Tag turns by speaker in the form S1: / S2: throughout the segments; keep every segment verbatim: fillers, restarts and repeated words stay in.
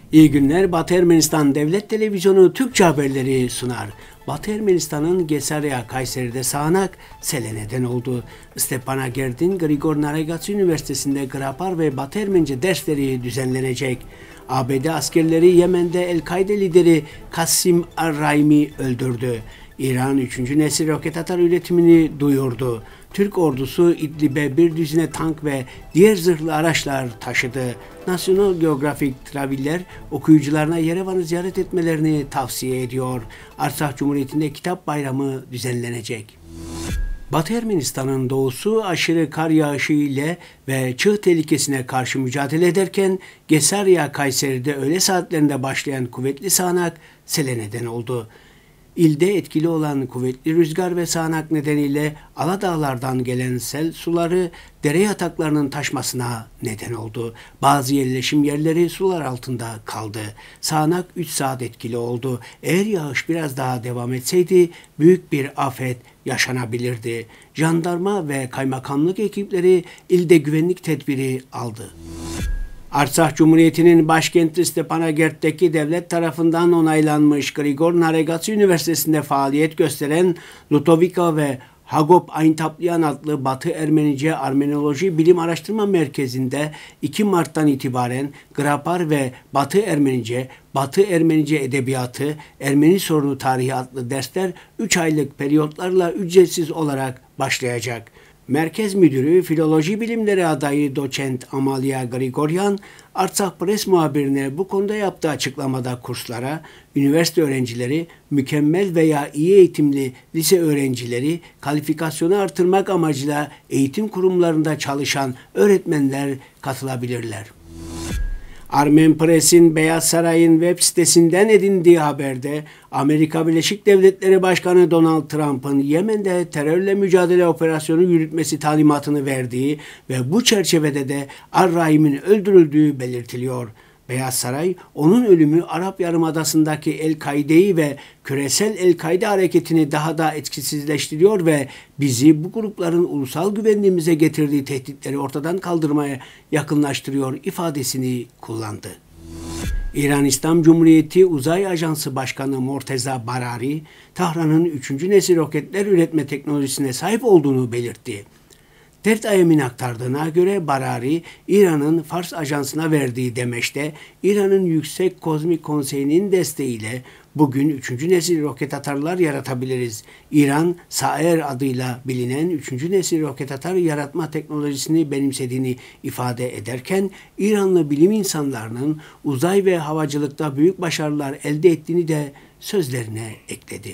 S1: İyi günler. Batı Ermenistan Devlet Televizyonu Türkçe haberleri sunar. Batı Ermenistan'ın Gesarya, Kayseri'de sağanak sele neden oldu. Stepanakert Grigor Naregatsi Üniversitesi'nde Grapar ve Batı Ermenice dersleri düzenlenecek. A B D askerleri Yemen'de El-Kaide lideri Kassim Ar-Raimi öldürdü. İran üçüncü nesil roket atar üretimini duyurdu. Türk ordusu İdlib'e bir düzine tank ve diğer zırhlı araçlar taşıdı. National Geographic Traveler okuyucularına Yerevan'ı ziyaret etmelerini tavsiye ediyor. Artsakh Cumhuriyeti'nde Kitap Bayramı düzenlenecek. Batı Ermenistan'ın doğusu aşırı kar yağışı ile ve çığ tehlikesine karşı mücadele ederken Gesarya, Kayseri'de öğle saatlerinde başlayan kuvvetli sağanak sele neden oldu. İlde etkili olan kuvvetli rüzgar ve sağanak nedeniyle Aladağlardan gelen sel suları dere yataklarının taşmasına neden oldu. Bazı yerleşim yerleri sular altında kaldı. Sağanak üç saat etkili oldu. Eğer yağış biraz daha devam etseydi büyük bir afet yaşanabilirdi. Jandarma ve kaymakamlık ekipleri ilde güvenlik tedbiri aldı. Artsakh Cumhuriyeti'nin başkenti Stepanakert'teki devlet tarafından onaylanmış Grigor Naregatsi Üniversitesi'nde faaliyet gösteren Lutovika ve Hagop Aintapliyan adlı Batı Ermenice Armenoloji Bilim Araştırma Merkezi'nde iki Mart'tan itibaren Grapar ve Batı Ermenice, Batı Ermenice Edebiyatı, Ermeni Sorunu Tarihi adlı dersler üç aylık periyotlarla ücretsiz olarak başlayacak. Merkez Müdürü Filoloji Bilimleri adayı Doçent Amalia Grigoryan, Artsakh Press muhabirine bu konuda yaptığı açıklamada kurslara, üniversite öğrencileri, mükemmel veya iyi eğitimli lise öğrencileri, kalifikasyonu artırmak amacıyla eğitim kurumlarında çalışan öğretmenler katılabilirler. Armen Press'in Beyaz Saray'ın web sitesinden edindiği haberde Amerika Birleşik Devletleri Başkanı Donald Trump'ın Yemen'de terörle mücadele operasyonu yürütmesi talimatını verdiği ve bu çerçevede de Ar-Rahim'in öldürüldüğü belirtiliyor. Beyaz Saray, onun ölümü Arap Yarımadası'ndaki El-Kaide'yi ve küresel El-Kaide hareketini daha da etkisizleştiriyor ve bizi bu grupların ulusal güvenliğimize getirdiği tehditleri ortadan kaldırmaya yakınlaştırıyor ifadesini kullandı. İran İslam Cumhuriyeti Uzay Ajansı Başkanı Morteza Barari, Tahran'ın üçüncü nesil roketler üretme teknolojisine sahip olduğunu belirtti. Tert Ayem'in aktardığına göre Barari, İran'ın Fars Ajansı'na verdiği demeçte İran'ın Yüksek Kozmik Konseyi'nin desteğiyle bugün üçüncü nesil roket atarlar yaratabiliriz. İran, Saer adıyla bilinen üçüncü nesil roket atar yaratma teknolojisini benimsediğini ifade ederken İranlı bilim insanlarının uzay ve havacılıkta büyük başarılar elde ettiğini de sözlerine ekledi.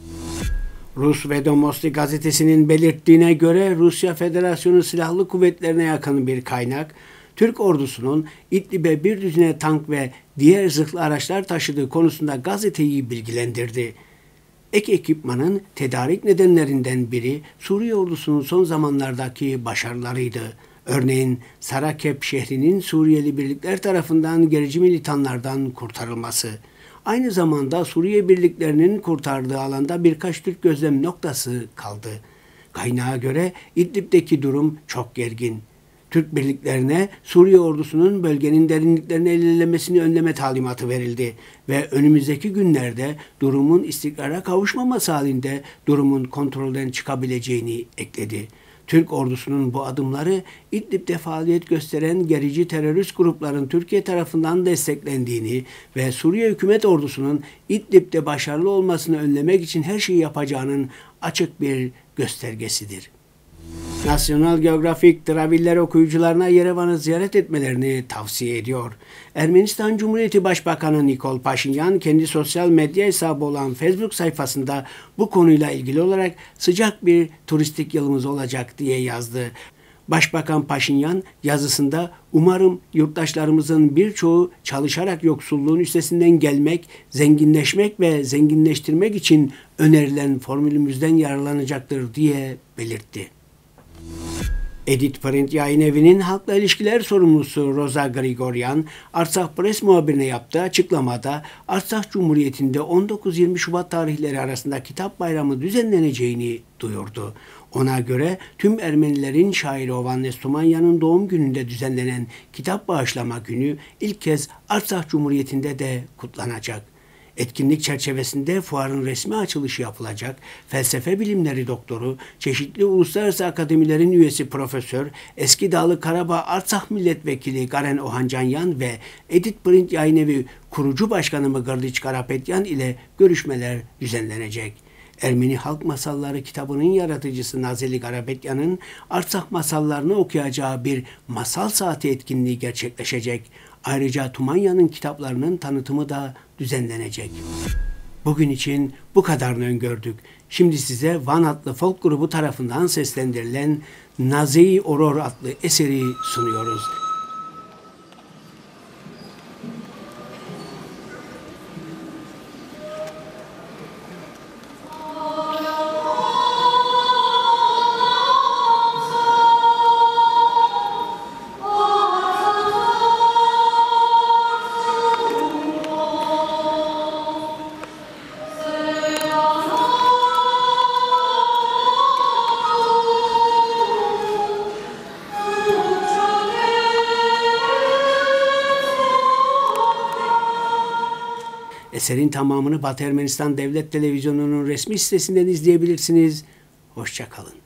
S1: Rus Vedomosti gazetesinin belirttiğine göre Rusya Federasyonu Silahlı Kuvvetlerine yakın bir kaynak, Türk ordusunun İdlib'e bir düzine tank ve diğer zırhlı araçlar taşıdığı konusunda gazeteyi bilgilendirdi. Ek ekipmanın tedarik nedenlerinden biri Suriye ordusunun son zamanlardaki başarılarıydı. Örneğin Sarakep şehrinin Suriyeli birlikler tarafından gerici militanlardan kurtarılması. Aynı zamanda Suriye birliklerinin kurtardığı alanda birkaç Türk gözlem noktası kaldı. Kaynağa göre İdlib'deki durum çok gergin. Türk birliklerine Suriye ordusunun bölgenin derinliklerini ilerlemesini önleme talimatı verildi ve önümüzdeki günlerde durumun istikrara kavuşmaması halinde durumun kontrolden çıkabileceğini ekledi. Türk ordusunun bu adımları İdlib'de faaliyet gösteren gerici terörist grupların Türkiye tarafından desteklendiğini ve Suriye hükümet ordusunun İdlib'de başarılı olmasını önlemek için her şeyi yapacağının açık bir göstergesidir. National Geographic Traveler okuyucularına Yerevan'ı ziyaret etmelerini tavsiye ediyor. Ermenistan Cumhuriyeti Başbakanı Nikol Paşinyan kendi sosyal medya hesabı olan Facebook sayfasında bu konuyla ilgili olarak sıcak bir turistik yılımız olacak diye yazdı. Başbakan Paşinyan yazısında umarım yurttaşlarımızın birçoğu çalışarak yoksulluğun üstesinden gelmek, zenginleşmek ve zenginleştirmek için önerilen formülümüzden yararlanacaktır diye belirtti. Edit Print Yayın Evi'nin halkla ilişkiler sorumlusu Roza Grigoryan, Artsakh Press muhabirine yaptığı açıklamada Artsakh Cumhuriyeti'nde on dokuz yirmi Şubat tarihleri arasında Kitap Bayramı düzenleneceğini duyurdu. Ona göre tüm Ermenilerin şairi Ovannes Tumanyan'ın doğum gününde düzenlenen kitap bağışlama günü ilk kez Artsakh Cumhuriyeti'nde de kutlanacak. Etkinlik çerçevesinde fuarın resmi açılışı yapılacak. Felsefe bilimleri doktoru, çeşitli uluslararası akademilerin üyesi Profesör, eski Dağlı Karabağ Artsakh Milletvekili Garen Ohancanyan ve Edit Print Yayın Evi kurucu başkanı Mıgırdiç Karapetyan ile görüşmeler düzenlenecek. Ermeni Halk Masalları kitabının yaratıcısı Nazeli Karapetyan'ın Artsakh masallarını okuyacağı bir masal saati etkinliği gerçekleşecek. Ayrıca Tumanya'nın kitaplarının tanıtımı da düzenlenecek. Bugün için bu kadarını öngördük. Şimdi size Van adlı folk grubu tarafından seslendirilen Nazei Oror adlı eseri sunuyoruz. Eserin tamamını Batı Ermenistan Devlet Televizyonu'nun resmi sitesinden izleyebilirsiniz. Hoşça kalın.